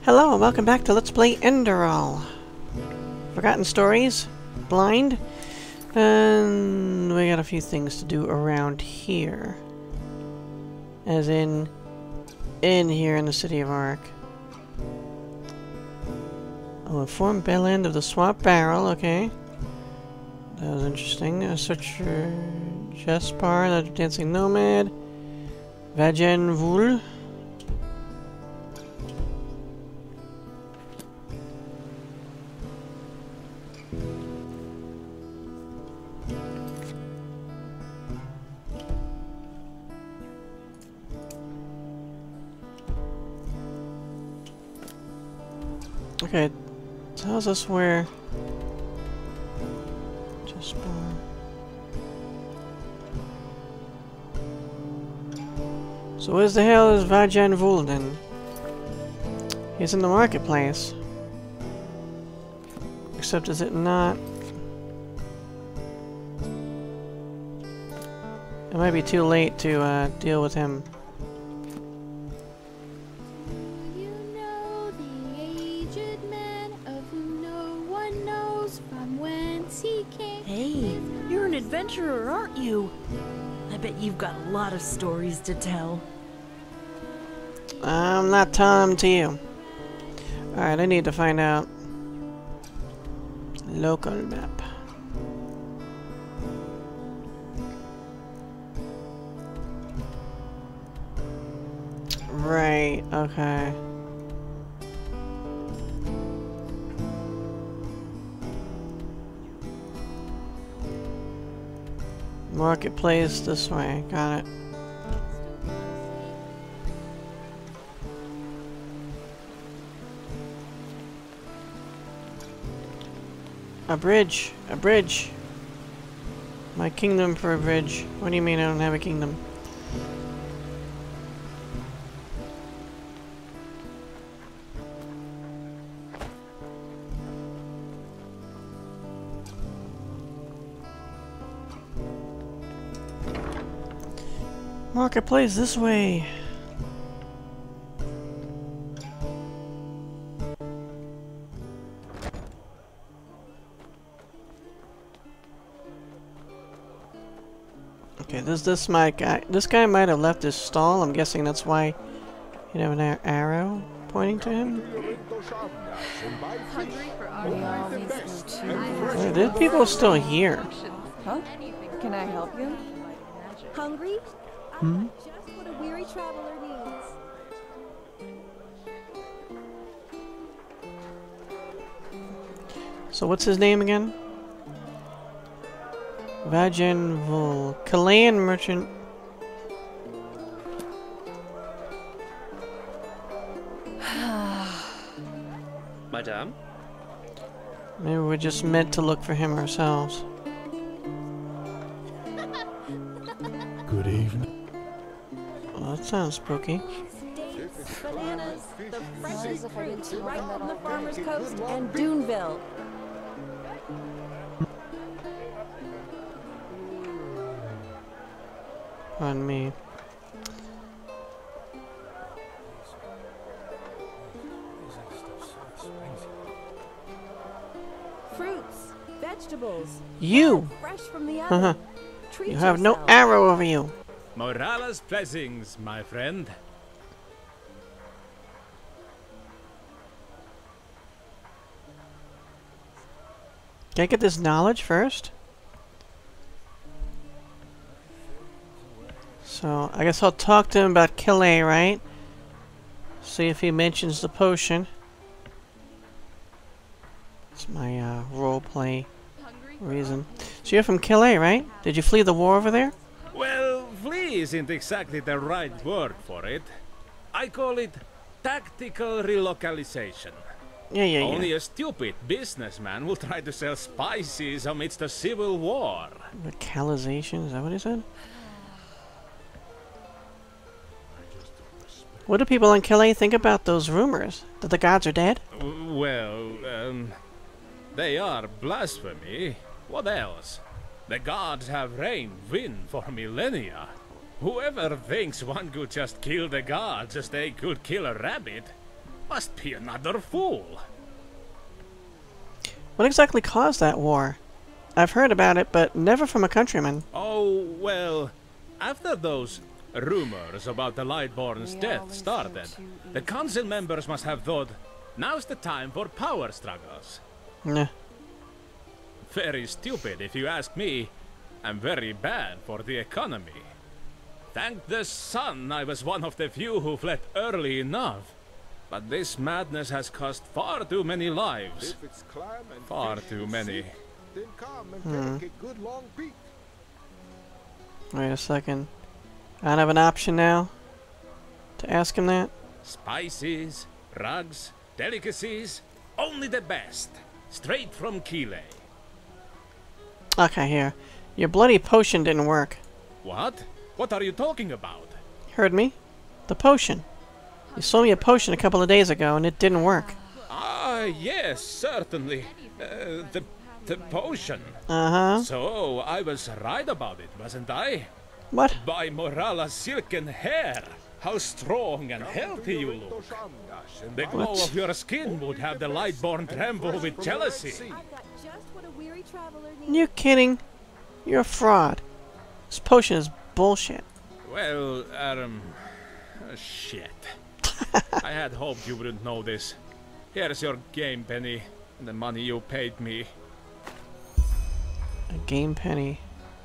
Hello and welcome back to Let's Play Enderal. Forgotten Stories, Blind, and we got a few things to do around here. As in here in the city of Ark. I'll inform Belend of the swap barrel, okay. That was interesting. Search for Jespar, the Dancing Nomad. Vajaan Vul. Okay, tells us where Jespar. So where the hell is Vajaan Vul then? He's in the marketplace. Except is it not? It might be too late to deal with him. Hey, you're an adventurer, aren't you? I bet you've got a lot of stories to tell. I'm not telling them to you. Alright, I need to find out. Local map. Right, okay. Marketplace this way, got it. A bridge, a bridge. My kingdom for a bridge. What do you mean I don't have a kingdom? Marketplace this way. Okay, this my guy. This guy might have left his stall. I'm guessing that's why he'd have an arrow pointing to him. Wait, there's people still here. Huh? Can I help you? Hungry? Hmm? Just what a weary traveler needs. So what's his name again? Vajaan Vul. Chilean merchant. Madame? Maybe we're just meant to look for him ourselves. Good evening. Well, that sounds spooky. Steaks, bananas, the freshest fruits right from the farmer's coast, and Duneville. On me. Fruits, vegetables, You! fresh from the Haha. oven. Treat You have no yourself. arrow over you. Morales blessings, my friend. Can I get this knowledge first? So, I guess I'll talk to him about Calais, right? See if he mentions the potion. It's my roleplay reason. So you're from Calais, right? Did you flee the war over there? Well, flee isn't exactly the right word for it. I call it tactical relocalization. Yeah. Only a stupid businessman will try to sell spices amidst a civil war. Localization, is that what he said? What do people in Calais think about those rumors? That the gods are dead? They are blasphemy. What else? The gods have reigned win for millennia. Whoever thinks one could just kill the gods as they could kill a rabbit? Must be another fool. What exactly caused that war? I've heard about it, but never from a countryman. Oh, well, after those rumors about the Lightborn's death started, the council members must have thought, now's the time for power struggles. Nah. Very stupid if you ask me, and very bad for the economy. Thank the sun I was one of the few who fled early enough. But this madness has cost far too many lives. Far too many. Wait a second. I don't have an option now to ask him that? Spices, rugs, delicacies, only the best. Straight from Kile. Okay, here. Your bloody potion didn't work. What? What are you talking about? Heard me? The potion. You sold me a potion a couple of days ago and it didn't work. Ah, yes, certainly. The potion. Uh-huh. So, I was right about it, wasn't I? What? By Morala's silken hair! How strong and healthy you look! The glow What? of your skin would have the Lightborn tremble with jealousy. You kidding? You're a fraud. This potion is bullshit. Well, shit. I had hoped you wouldn't know this. Here's your game penny, and the money you paid me. A game penny.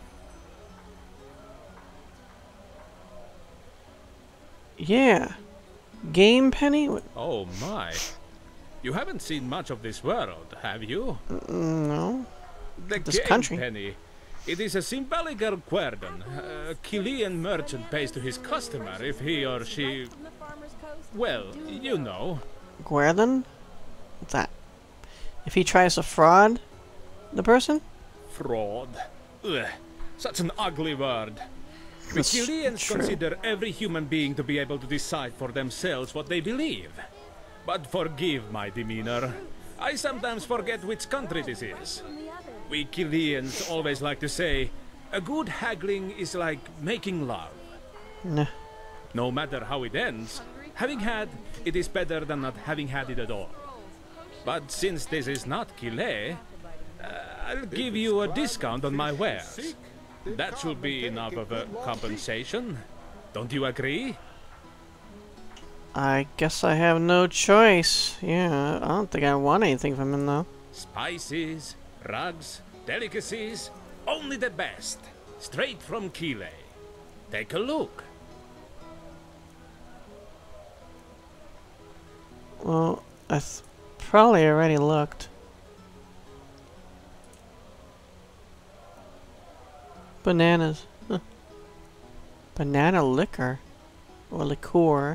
Yeah. Game penny? What? Oh my. You haven't seen much of this world, have you? No. The This game country. penny. It is a symbolical guerdon. A Kilian merchant pays to his customer if he or she... Well, you know. Guerdon? What's that? If he tries to fraud the person? Fraud. Ugh, such an ugly word. The That's Kilians true. consider every human being to be able to decide for themselves what they believe. But forgive my demeanor. I sometimes forget which country this is. We Kilians always like to say, a good haggling is like making love. Nah. No matter how it ends, having had, it is better than not having had it at all. But since this is not Kile, I'll give you a discount on my wares. That should be enough of a compensation. Don't you agree? I guess I have no choice. Yeah, I don't think I want anything from him though. Spices, rugs, delicacies, only the best. Straight from Kile. Take a look. Well, I probably already looked. Bananas. Huh. Banana liquor. Or liqueur.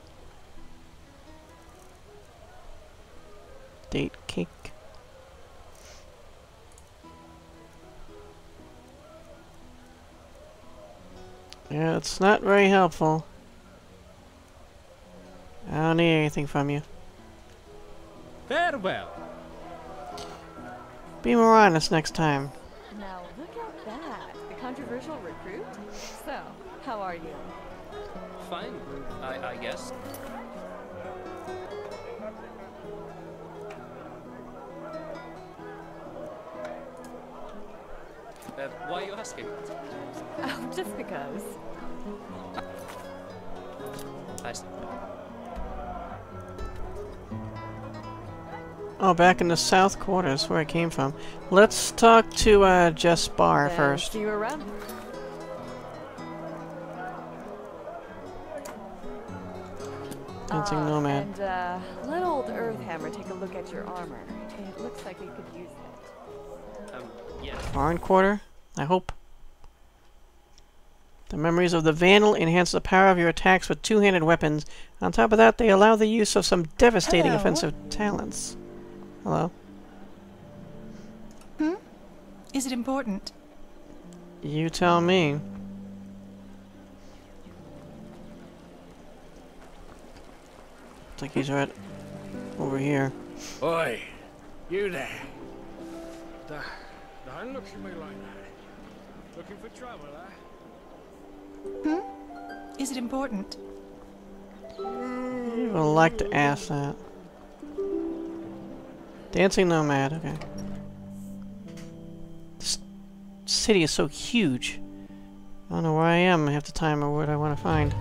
Date cake. Yeah, it's not very helpful. I don't need anything from you. Farewell. Be more honest next time. Now look at that. The controversial recruit? So, how are you? Fine, I guess. Why are you asking? Oh, just because. I see. Oh, back in the south quarters, where I came from. Let's talk to Jespar Then first. see you around. Dancing Nomad. And let old Earthhammer take a look at your armor. It looks like we could use it. Yeah. Foreign quarter? I hope. The memories of the Vandal enhance the power of your attacks with two-handed weapons. On top of that, they allow the use of some devastating Hello. offensive talents. Hello? Is it important? You tell me. Looks like he's right over here. Oi, you there. Don't look at me like that. Looking for trouble, eh? Is it important? I would like to ask that. Dancing Nomad, okay. This city is so huge. I don't know where I am half the time or what I want to find.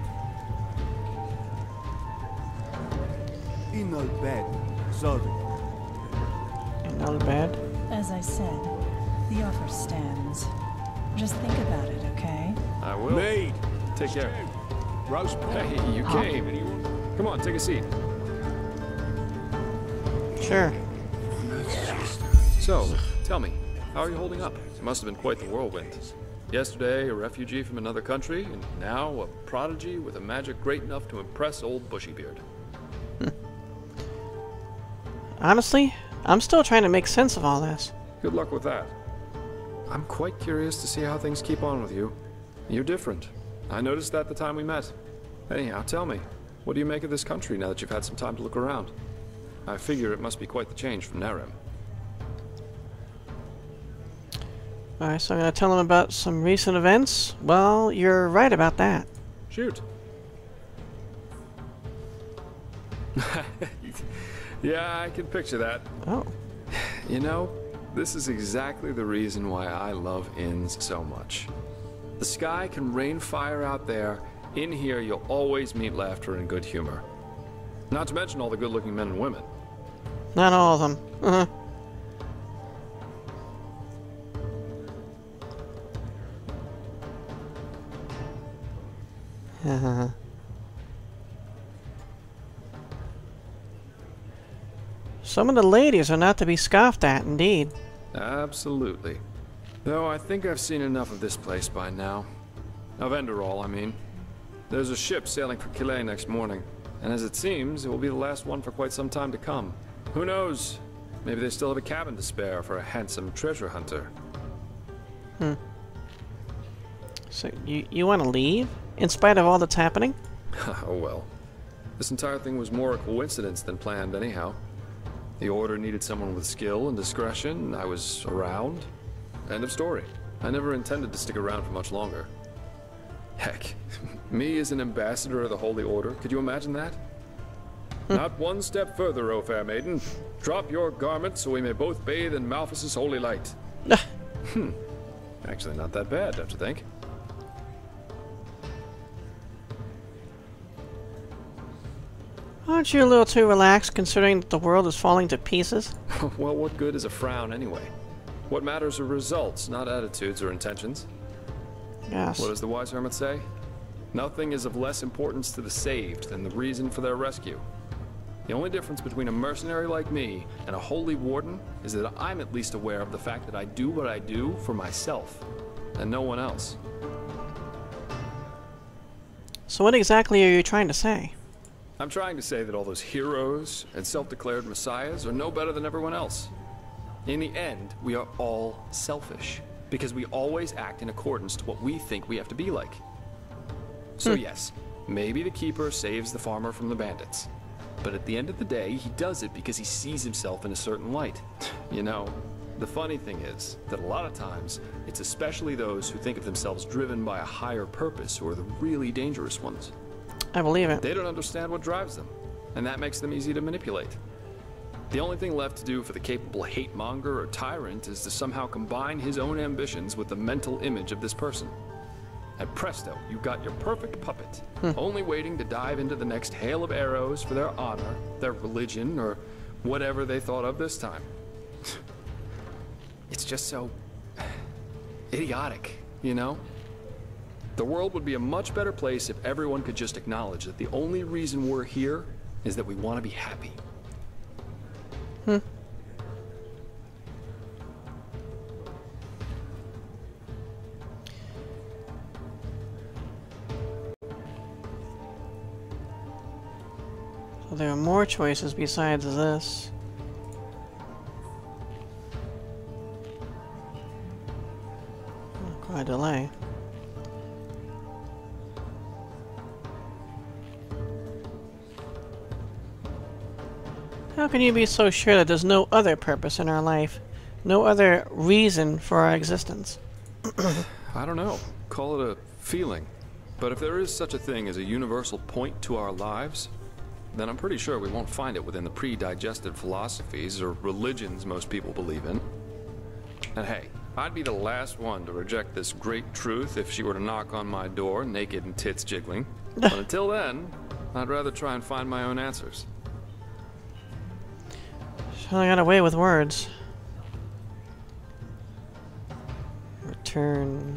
Not bad. Sorry. Not bad. As I said, the offer stands. Just think about it, okay? I will. Maid! Take care. Roast Hey, you came. Come on, take a seat. Sure. So, tell me, how are you holding up? It must have been quite the whirlwind. Yesterday, a refugee from another country, and now a prodigy with a magic great enough to impress old Bushybeard. Honestly, I'm still trying to make sense of all this. Good luck with that. I'm quite curious to see how things keep on with you. You're different. I noticed that the time we met. Anyhow, tell me, what do you make of this country now that you've had some time to look around? I figure it must be quite the change from Narim. Alright, so I'm going to tell them about some recent events. Well, you're right about that. Shoot. Yeah, I can picture that. Oh. You know, this is exactly the reason why I love inns so much. The sky can rain fire out there. In here, you'll always meet laughter and good humor. Not to mention all the good-looking men and women. Not all of them. Some of the ladies are not to be scoffed at, indeed. Absolutely. Though I think I've seen enough of this place by now. Of Enderal, I mean. There's a ship sailing for Calais next morning, and as it seems, it will be the last one for quite some time to come. Who knows? Maybe they still have a cabin to spare for a handsome treasure hunter. So, you want to leave? In spite of all that's happening? Oh well. This entire thing was more a coincidence than planned anyhow. The Order needed someone with skill and discretion, I was around. End of story. I never intended to stick around for much longer. Heck, me as an ambassador of the Holy Order, could you imagine that? Not one step further, O fair maiden. Drop your garments so we may both bathe in Malphas's holy light. Actually not that bad, don't you think? Aren't you a little too relaxed considering that the world is falling to pieces? Well, what good is a frown anyway? What matters are results, not attitudes or intentions. Yes. What does the wise hermit say? Nothing is of less importance to the saved than the reason for their rescue. The only difference between a mercenary like me and a holy warden is that I'm at least aware of the fact that I do what I do for myself, and no one else. So what exactly are you trying to say? I'm trying to say that all those heroes and self-declared messiahs are no better than everyone else. In the end, we are all selfish, because we always act in accordance to what we think we have to be like. So yes, maybe the keeper saves the farmer from the bandits. But at the end of the day, he does it because he sees himself in a certain light. You know, the funny thing is that a lot of times, it's especially those who think of themselves driven by a higher purpose who are the really dangerous ones. I believe it. They don't understand what drives them, and that makes them easy to manipulate. The only thing left to do for the capable hate-monger or tyrant is to somehow combine his own ambitions with the mental image of this person. And presto, you got your perfect puppet, only waiting to dive into the next hail of arrows for their honor, their religion, or whatever they thought of this time. It's just so idiotic, you know? The world would be a much better place if everyone could just acknowledge that the only reason we're here is that we want to be happy. So there are more choices besides this. Quite a delay. How can you be so sure that there's no other purpose in our life? No other reason for our existence? I don't know. Call it a feeling. But if there is such a thing as a universal point to our lives, then I'm pretty sure we won't find it within the pre-digested philosophies or religions most people believe in. And hey, I'd be the last one to reject this great truth if she were to knock on my door, naked and tits jiggling. But until then, I'd rather try and find my own answers. I got away with words. Return.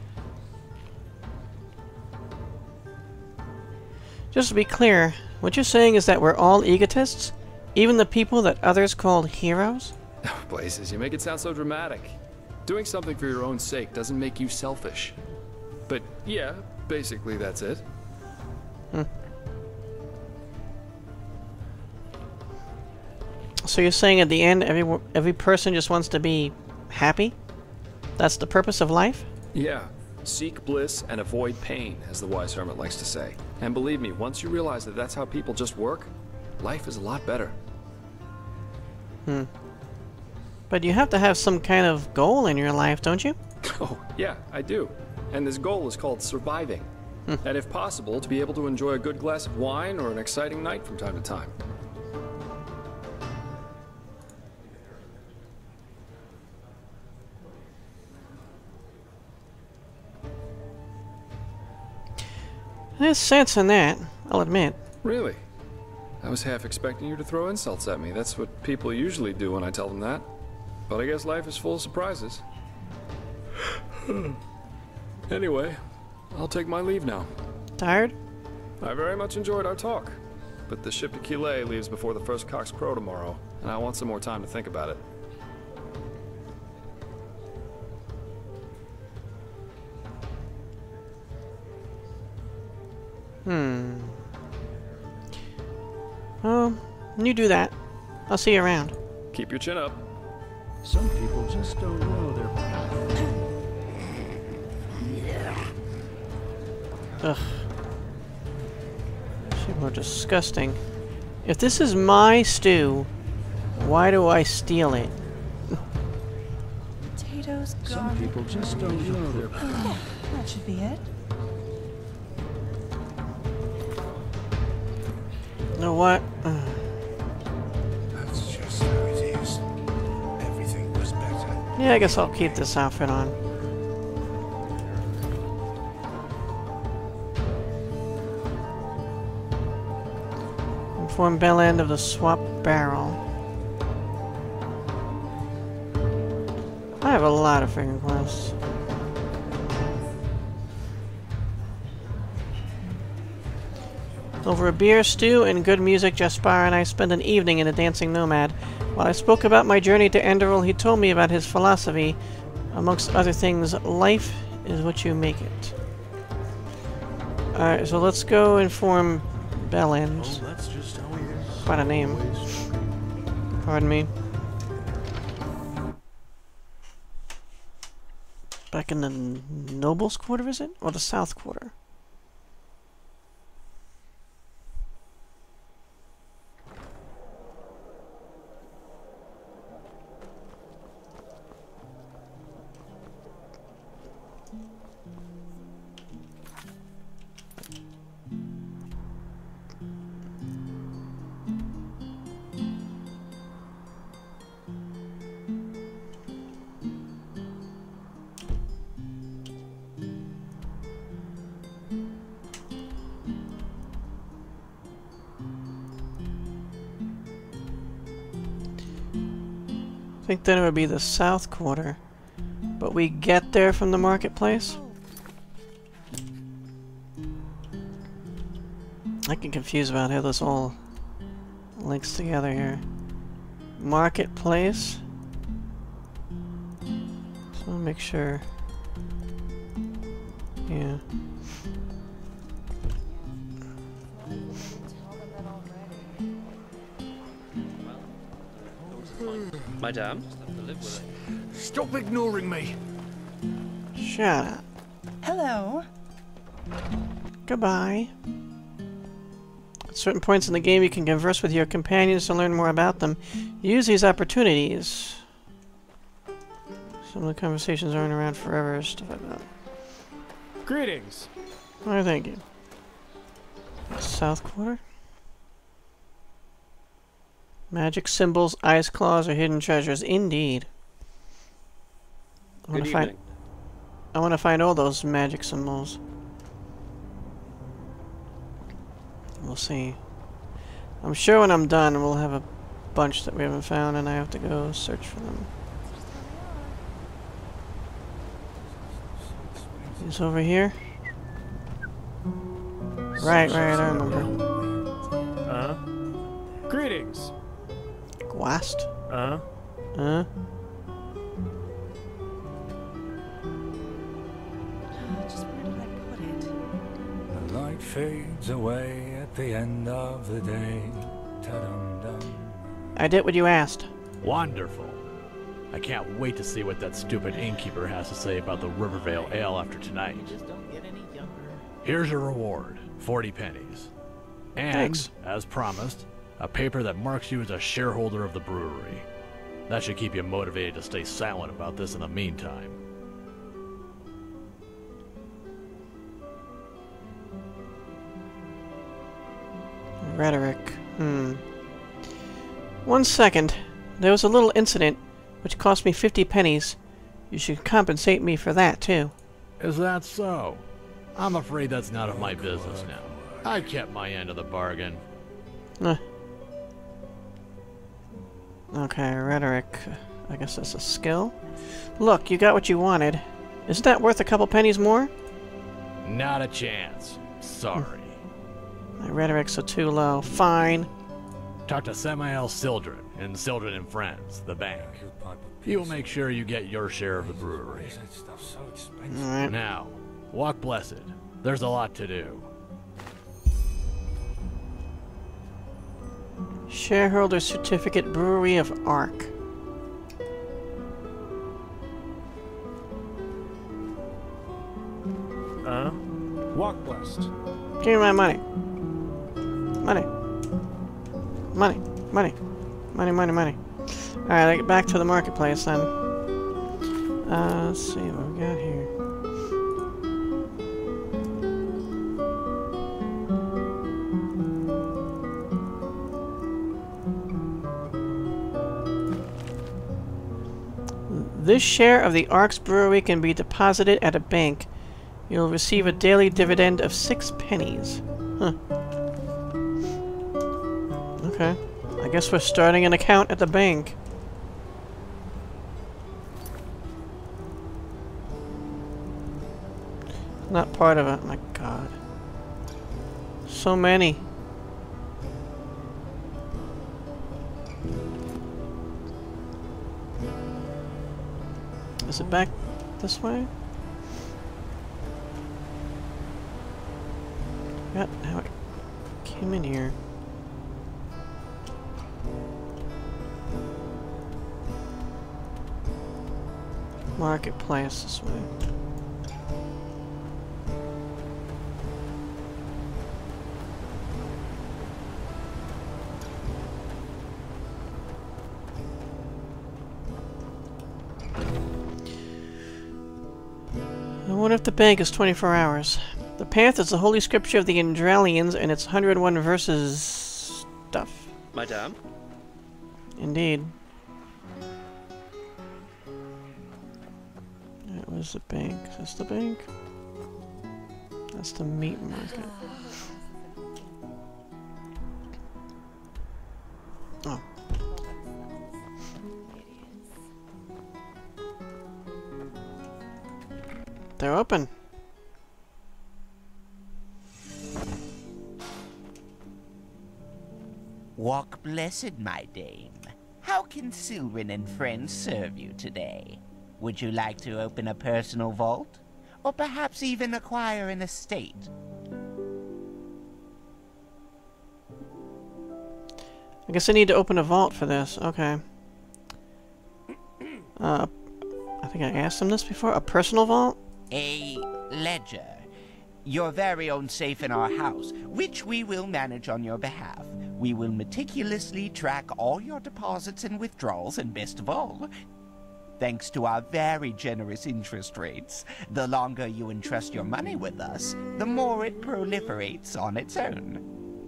Just to be clear, what you're saying is that we're all egotists? Even the people that others called heroes? Blazes, you make it sound so dramatic. Doing something for your own sake doesn't make you selfish. But yeah, basically that's it. So you're saying at the end, every person just wants to be happy? That's the purpose of life? Yeah. Seek bliss and avoid pain, as the wise hermit likes to say. And believe me, once you realize that that's how people just work, life is a lot better. But you have to have some kind of goal in your life, don't you? Oh, yeah, I do. And this goal is called surviving. And if possible, to be able to enjoy a good glass of wine or an exciting night from time to time. There's sense in that, I'll admit. Really? I was half expecting you to throw insults at me. That's what people usually do when I tell them that. But I guess life is full of surprises. Anyway, I'll take my leave now. Tired? I very much enjoyed our talk. But the ship to Killet leaves before the first cocks crow tomorrow, and I want some more time to think about it. Well, you do that. I'll see you around. Keep your chin up. Some people just don't know their path. Ugh. People are disgusting. If this is my stew, why do I steal it? Potatoes, Some garlic. people just don't know their path. That should be it. You know what? That's just how it is. Everything was better. Yeah, I guess I'll keep this outfit on. Inform Belend of the swap barrel. I have a lot of finger quests. Over a beer, stew, and good music, Jespar and I spent an evening in the Dancing Nomad. While I spoke about my journey to Enderal, he told me about his philosophy. Amongst other things, life is what you make it. Alright, so let's go inform Belend. Oh, that's just how he is. Quite a name. Pardon me. Back in the Nobles Quarter, is it? Or the South Quarter? I think then it would be the South Quarter. But we get there from the marketplace? I get confused about how this all links together here. Marketplace. So I'll make sure. Yeah. Madame? Stop ignoring me. Shut up. Hello. Goodbye. At certain points in the game, you can converse with your companions to learn more about them. Use these opportunities. Some of the conversations aren't around forever, stuff like that. Greetings. Oh, thank you. South quarter? Magic symbols, ice claws, or hidden treasures. Indeed. I want to find all those magic symbols. We'll see. I'm sure when I'm done, we'll have a bunch that we haven't found, and I have to go search for them. He's over here. Right, I remember. Greetings. Gwast? Just where did I put it? The light fades away at the end of the day. Ta-dum-dum. I did what you asked. Wonderful. I can't wait to see what that stupid innkeeper has to say about the Rivervale Ale after tonight. You just don't get any younger. Here's your reward, 40 pennies. And, thanks. As promised, a paper that marks you as a shareholder of the brewery. That should keep you motivated to stay silent about this in the meantime. Rhetoric. 1 second. There was a little incident which cost me 50 pennies. You should compensate me for that, too. Is that so? I'm afraid that's none of my business now. I kept my end of the bargain. Okay, rhetoric. I guess that's a skill. Look, you got what you wanted. Isn't that worth a couple pennies more? Not a chance. Sorry. My rhetorics are too low. Fine. Talk to Samael Sildren and Sildren and Friends, the bank. He will make sure you get your share of the brewery. Alright. Now, walk blessed. There's a lot to do. Shareholder Certificate, Brewery of Ark. Walk blessed. Give me my money. Money. Money. Money. Money, money, money. Alright, back to the marketplace then. Let's see what we got here. This share of the Ark's brewery can be deposited at a bank. You'll receive a daily dividend of 6 pennies. Huh. Okay. I guess we're starting an account at the bank. Not part of it. My God. So many. Is it back this way? Forgot how it came in here. Marketplace this way. I wonder if the bank is 24 hours. The path is the holy scripture of the Enderalians and its 101 verses stuff. Madame? Indeed. That was the bank. Is this the bank? That's the meat market. Oh. They're open. Walk blessed, my dame. How can Sylvan and Friends serve you today? Would you like to open a personal vault? Or perhaps even acquire an estate? I guess I need to open a vault for this. Okay. I think I asked them this before. A personal vault? A ledger. Your very own safe in our house, which we will manage on your behalf. We will meticulously track all your deposits and withdrawals, and best of all, Thanks to our very generous interest rates, the longer you entrust your money with us, the more it proliferates on its own.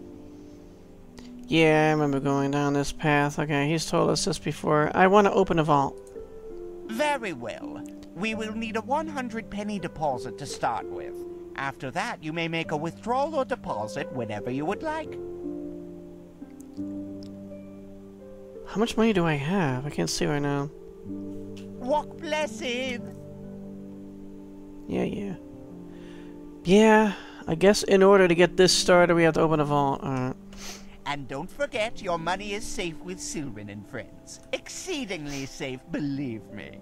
Yeah, I remember going down this path. Okay, he's told us this before. I want to open a vault. Very well. We will need a 100-penny deposit to start with. After that, you may make a withdrawal or deposit whenever you would like. How much money do I have? I can't see right now. Walk blessed! Yeah. Yeah, I guess in order to get this started, we have to open a vault. Alright. And don't forget, your money is safe with Sylvan and friends. Exceedingly safe, believe me.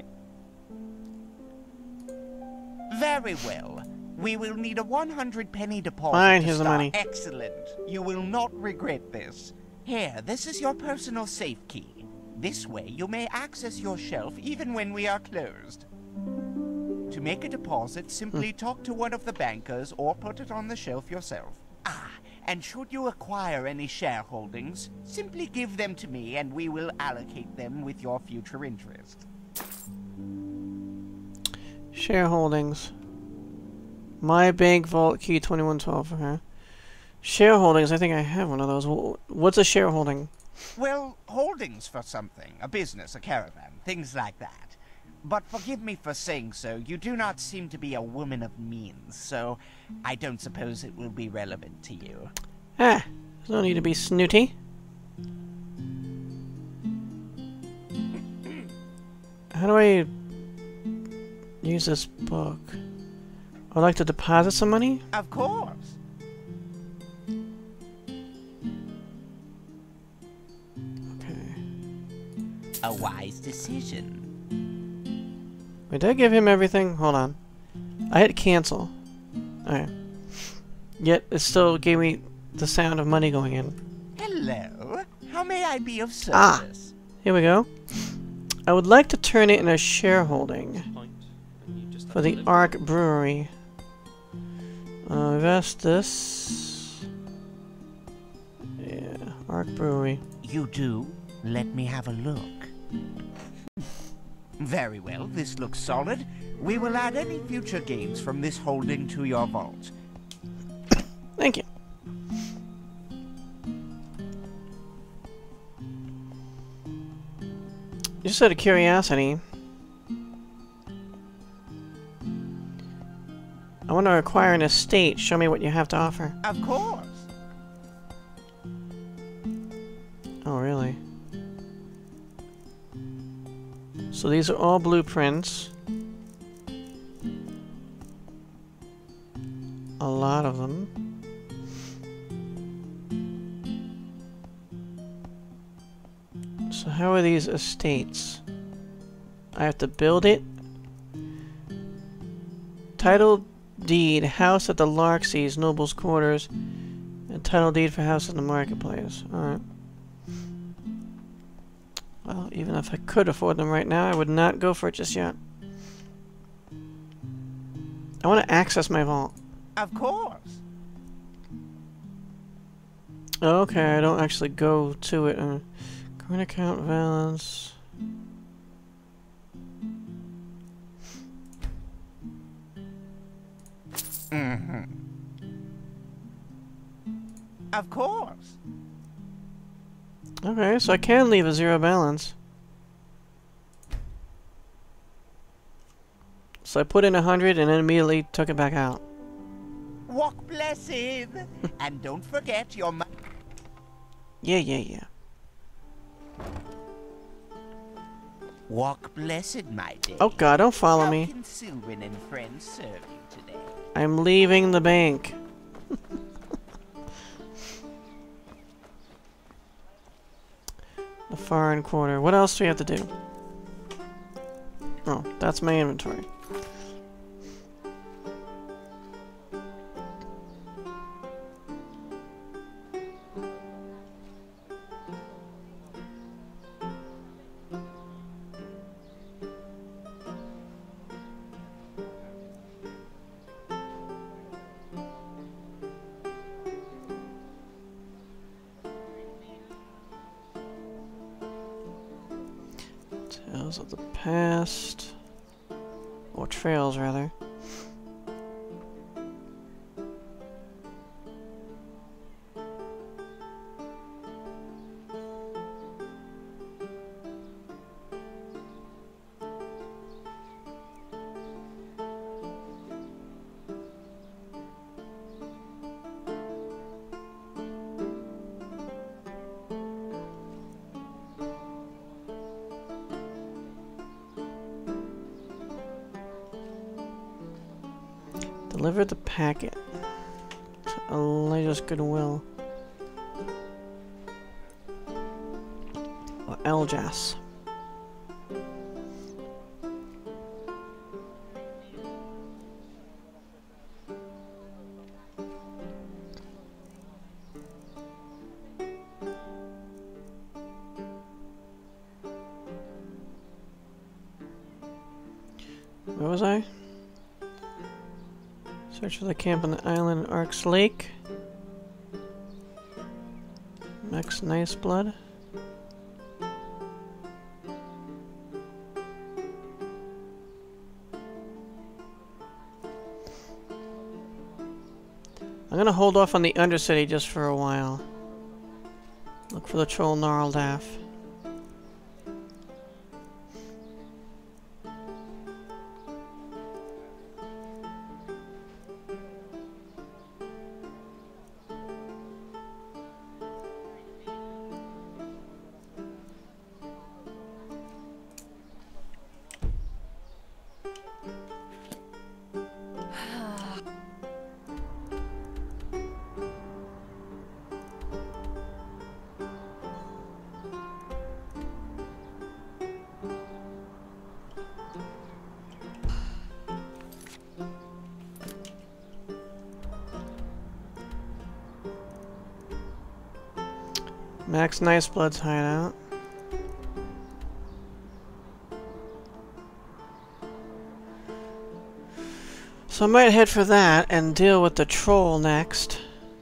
Very well. We will need a 100-penny deposit. Fine, to here's the start. money. Excellent. You will not regret this. Here, this is your personal safe key. This way, you may access your shelf even when we are closed. To make a deposit, simply talk to one of the bankers or put it on the shelf yourself. And should you acquire any shareholdings, simply give them to me and we will allocate them with your future interest. Shareholdings. My bank vault key 2112. Okay. Shareholdings. I think I have one of those. What's a shareholding? Well, holdings for something. A business, a caravan, things like that. But forgive me for saying so, you do not seem to be a woman of means, so I don't suppose it will be relevant to you. There's no need to be snooty. How do I use this book? I'd like to deposit some money? Of course. A wise decision. Wait, did I give him everything? Hold on. I hit cancel. Alright. Yet, it still gave me the sound of money going in. Hello. How may I be of service? Here we go. I would like to turn it in a shareholding for the Ark Brewery. Invest this. Yeah, Ark Brewery. You do? Let me have a look. Very well, this looks solid. We will add any future gains from this holding to your vault. Thank you. Just out of curiosity, I want to acquire an estate. Show me what you have to offer. Of course. Oh, really? So these are all blueprints. A lot of them. So how are these estates? I have to build it. Title deed, house at the Larkseas, Noble's Quarters. And title deed for house in the marketplace. Alright. Well, even if I could afford them right now, I would not go for it just yet. I want to access my vault. Of course. Okay, I don't actually go to it. Current account balance. Of course. Okay, so I can leave a zero balance. So I put in 100 and then immediately took it back out. Walk blessed. And don't forget your Yeah. Walk blessed, my dear. Oh god, don't follow me. How can Sylvan and friends serve you today? I'm leaving the bank. The foreign quarter. What else do we have to do? Oh, that's my inventory. Tales of the past. Or trails, rather. Deliver the packet to Elijah's goodwill. Or Eljas. Where was I? Search for the camp on the island in Ark's Lake. Max Nice Blood. I'm gonna hold off on the Undercity just for a while. Look for the troll Gnarldaff. Max Niceblood's hideout. So I might head for that and deal with the troll next.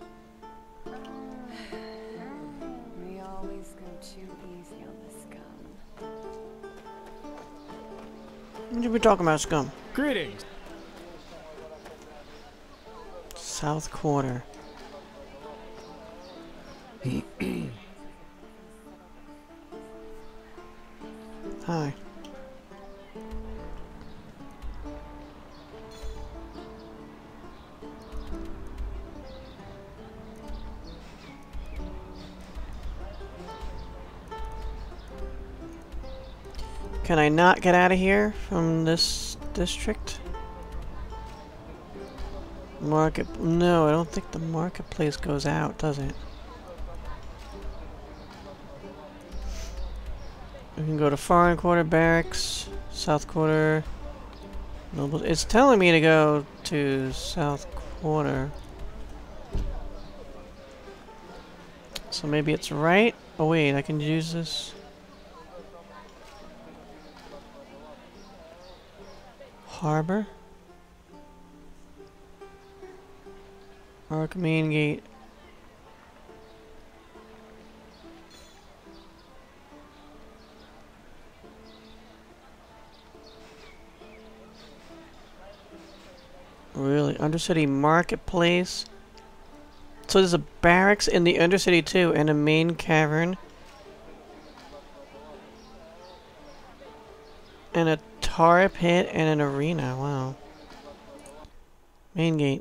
We always go too easy on the scum. What did we talk about, scum? Greetings. South Quarter. Hi. Can I not get out of here from this district? Market... No, I don't think the marketplace goes out, does it? We can go to Foreign Quarter, Barracks, South Quarter, Nobles. It's telling me to go to South Quarter. So maybe it's right? Oh wait, I can use this. Harbor? Arc Main Gate. Really? Undercity Marketplace? So there's a barracks in the Undercity too, and a main cavern. And a tar pit and an arena. Wow. Main gate.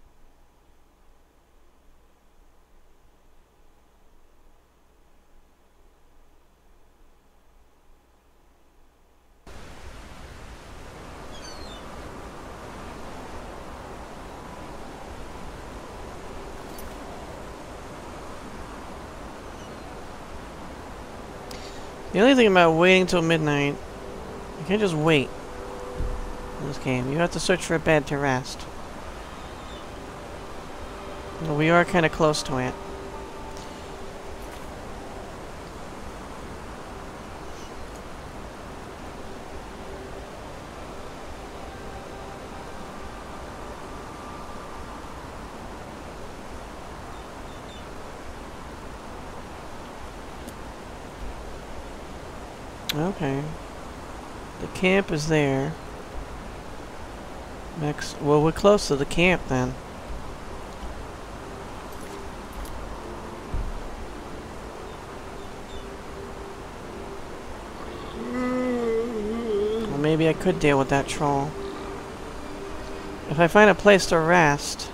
The only thing about waiting till midnight, you can't just wait in this game. You have to search for a bed to rest. Well, we are kind of close to it. Okay. The camp is there. Next, well, we're close to the camp then. Well, maybe I could deal with that troll. If I find a place to rest.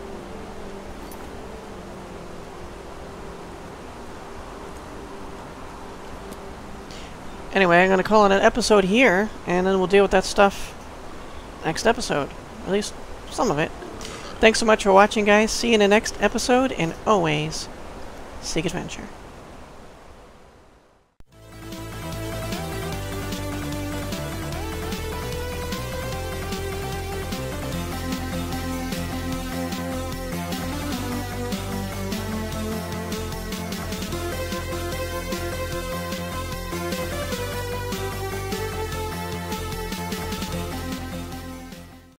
Anyway, I'm going to call it an episode here, and then we'll deal with that stuff next episode. At least some of it. Thanks so much for watching, guys. See you in the next episode, and always seek adventure.